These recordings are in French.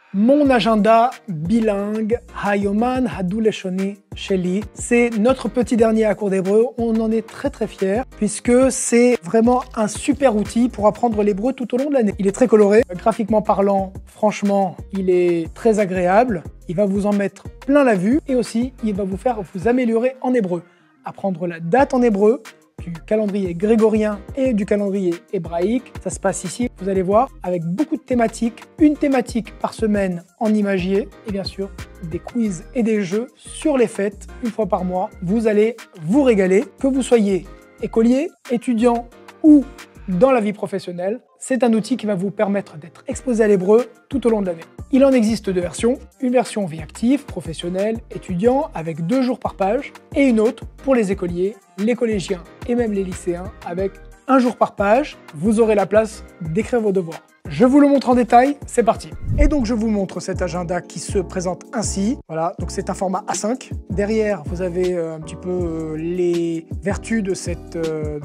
Mon agenda bilingue, Hayoman Haduleshoni Sheli, c'est notre petit dernier à cours d'hébreu. On en est très fiers puisque c'est vraiment un super outil pour apprendre l'hébreu tout au long de l'année. Il est très coloré, graphiquement parlant, franchement, il est très agréable. Il va vous en mettre plein la vue et aussi il va vous faire vous améliorer en hébreu. Apprendre la date en hébreu, du calendrier grégorien et du calendrier hébraïque. Ça se passe ici, vous allez voir, avec beaucoup de thématiques, une thématique par semaine en imagier et bien sûr des quiz et des jeux sur les fêtes une fois par mois. Vous allez vous régaler, que vous soyez écolier, étudiant ou dans la vie professionnelle. C'est un outil qui va vous permettre d'être exposé à l'hébreu tout au long de l'année. Il en existe deux versions, une version vie active, professionnelle, étudiant, avec 2 jours par page, et une autre pour les écoliers, les collégiens et même les lycéens, avec 1 jour par page. Vous aurez la place d'écrire vos devoirs. Je vous le montre en détail, c'est parti. Et donc je vous montre cet agenda qui se présente ainsi. Voilà, donc c'est un format A5. Derrière, vous avez un petit peu les vertus de cet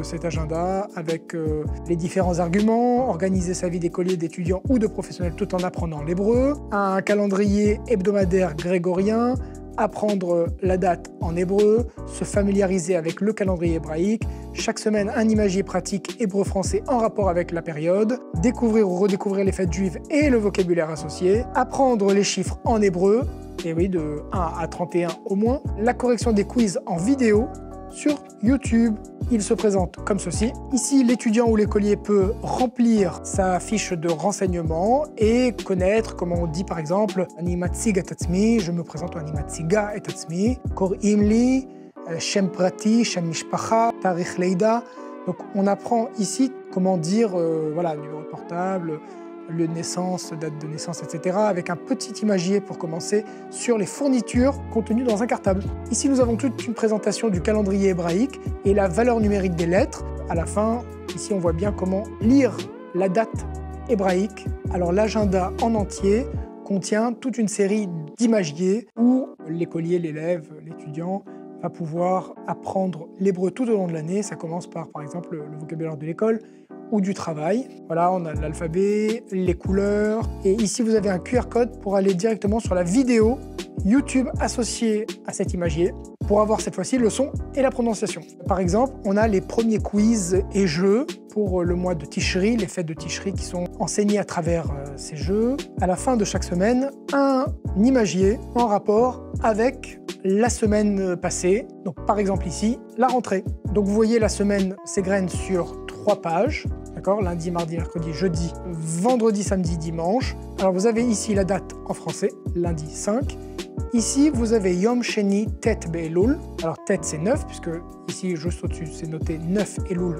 agenda avec les différents arguments, organiser sa vie d'écolier, d'étudiant ou de professionnel tout en apprenant l'hébreu, un calendrier hebdomadaire grégorien, apprendre la date en hébreu, se familiariser avec le calendrier hébraïque, chaque semaine un imagier pratique hébreu-français en rapport avec la période, découvrir ou redécouvrir les fêtes juives et le vocabulaire associé, apprendre les chiffres en hébreu, et oui, de 1 à 31 au moins, la correction des quiz en vidéo sur YouTube. Il se présente comme ceci. Ici, l'étudiant ou l'écolier peut remplir sa fiche de renseignement et connaître, comment on dit par exemple, Ani matzig et atzmi, je me présente Ani matziga et atzmi, Kor imli, Shem prati, Shem mishpacha, Tarikh leida. Donc on apprend ici comment dire, voilà, numéro de portable, lieu de naissance, date de naissance, etc. avec un petit imagier pour commencer sur les fournitures contenues dans un cartable. Ici, nous avons toute une présentation du calendrier hébraïque et la valeur numérique des lettres. À la fin, ici, on voit bien comment lire la date hébraïque. Alors, l'agenda en entier contient toute une série d'imagiers où l'écolier, l'élève, l'étudiant va pouvoir apprendre l'hébreu tout au long de l'année. Ça commence par exemple, le vocabulaire de l'école ou du travail. Voilà, on a l'alphabet, les couleurs. Et ici, vous avez un QR code pour aller directement sur la vidéo YouTube associée à cet imagier pour avoir cette fois-ci le son et la prononciation. Par exemple, on a les premiers quiz et jeux pour le mois de Tishri, les fêtes de Tishri qui sont enseignés à travers ces jeux. À la fin de chaque semaine, un imagier en rapport avec la semaine passée. Donc par exemple ici, la rentrée. Donc vous voyez la semaine s'égrène sur 3 pages. D'accord, lundi, mardi, mercredi, jeudi, vendredi, samedi, dimanche. Alors vous avez ici la date en français, lundi 5. Ici, vous avez Yom Sheni Tet Be'elul. Alors Tet c'est 9, puisque ici, juste au-dessus, c'est noté 9 Elul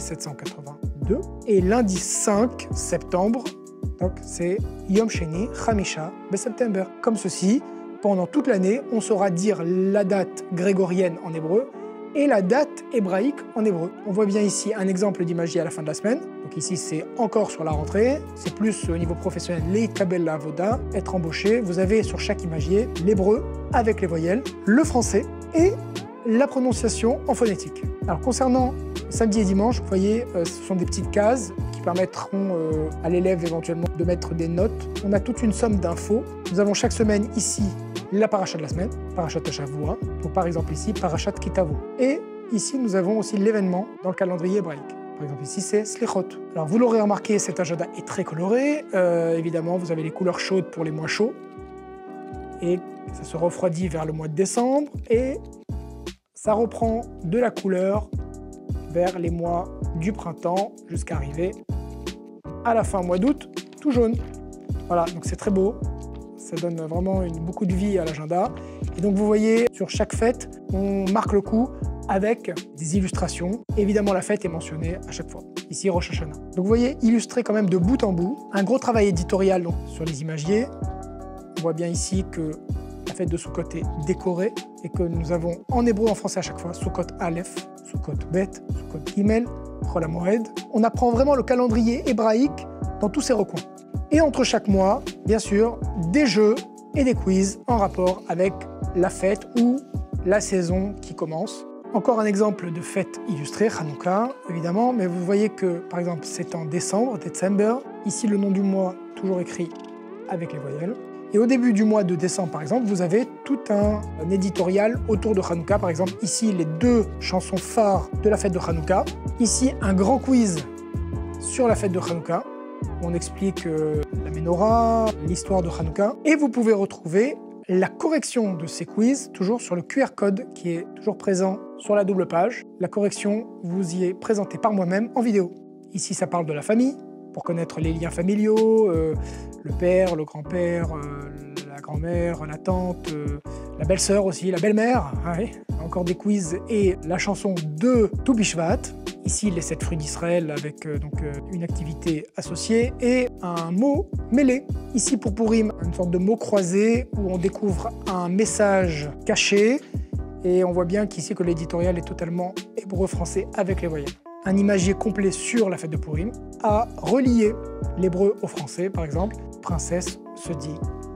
5782. Et lundi 5 septembre, donc c'est Yom Sheni Chamisha Be-September. Comme ceci, pendant toute l'année, on saura dire la date grégorienne en hébreu et la date hébraïque en hébreu. On voit bien ici un exemple d'imagier à la fin de la semaine. Donc ici, c'est encore sur la rentrée. C'est plus au niveau professionnel, les kabel avoda, être embauché. Vous avez sur chaque imagier l'hébreu avec les voyelles, le français et la prononciation en phonétique. Alors concernant samedi et dimanche, vous voyez, ce sont des petites cases qui permettront à l'élève éventuellement de mettre des notes. On a toute une somme d'infos. Nous avons chaque semaine ici la paracha de la semaine, parachat Shavua, donc par exemple ici, parachat Kitavo. Et ici, nous avons aussi l'événement dans le calendrier hébraïque. Par exemple ici, c'est Slichot. Alors vous l'aurez remarqué, cet agenda est très coloré. Évidemment, vous avez les couleurs chaudes pour les mois chauds. Et ça se refroidit vers le mois de décembre. Et ça reprend de la couleur vers les mois du printemps jusqu'à arriver à la fin mois d'août, tout jaune. Voilà, donc c'est très beau. Ça donne vraiment beaucoup de vie à l'agenda. Et donc vous voyez, sur chaque fête, on marque le coup avec des illustrations. Évidemment, la fête est mentionnée à chaque fois. Ici, Rosh Hashanah. Donc vous voyez, illustré quand même de bout en bout. Un gros travail éditorial donc, sur les imagiers. On voit bien ici que la fête de Sukkot est décorée et que nous avons en hébreu et en français à chaque fois Sukkot Aleph, Sukkot Bet, Sukkot Gimel, Chol HaMoed. On apprend vraiment le calendrier hébraïque dans tous ses recoins. Et entre chaque mois, bien sûr, des jeux et des quiz en rapport avec la fête ou la saison qui commence. Encore un exemple de fête illustrée, Hanouka, évidemment, mais vous voyez que, par exemple, c'est en décembre, December. Ici, le nom du mois, toujours écrit avec les voyelles. Et au début du mois de décembre, par exemple, vous avez tout un éditorial autour de Hanouka. Par exemple, ici, les 2 chansons phares de la fête de Hanouka. Ici, un grand quiz sur la fête de Hanouka. On explique la menorah, l'histoire de Hanouka. Et vous pouvez retrouver la correction de ces quiz, toujours sur le QR code qui est toujours présent sur la double page. La correction vous y est présentée par moi-même en vidéo. Ici, ça parle de la famille, pour connaître les liens familiaux, le père, le grand-père, la grand-mère, la tante, la belle-sœur aussi, la belle-mère, oui. Encore des quiz et la chanson de Tou Bishvat. Ici, les 7 fruits d'Israël avec une activité associée et un mot mêlé. Ici, pour Purim, une sorte de mot croisé où on découvre un message caché et on voit bien qu'ici que l'éditorial est totalement hébreu-français avec les voyelles. Un imagier complet sur la fête de Purim a relié l'hébreu au français, par exemple. Princesse se dit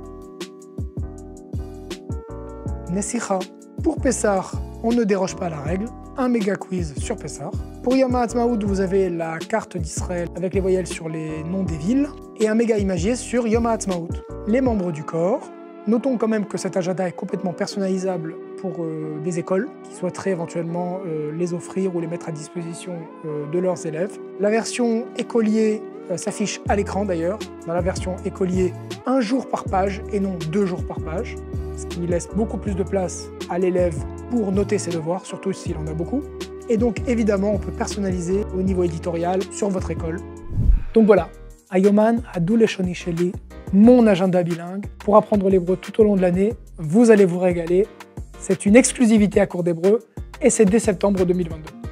Nessicha. Pour Pessah, on ne déroge pas à la règle. Un méga quiz sur Pessah. Pour Yom HaAtzmaut, vous avez la carte d'Israël avec les voyelles sur les noms des villes et un méga imagier sur Yom HaAtzmaut. Les membres du corps. Notons quand même que cet agenda est complètement personnalisable pour des écoles qui souhaiteraient éventuellement les offrir ou les mettre à disposition de leurs élèves. La version écolier s'affiche à l'écran d'ailleurs. Dans la version écolier, 1 jour par page et non 2 jours par page, ce qui laisse beaucoup plus de place à l'élève pour noter ses devoirs, surtout s'il en a beaucoup. Et donc évidemment, on peut personnaliser au niveau éditorial sur votre école. Donc voilà, Hayoman Hadou Leshoni Sheli, mon agenda bilingue pour apprendre l'hébreu tout au long de l'année. Vous allez vous régaler. C'est une exclusivité à Cours d'Hébreu et c'est dès septembre 2022.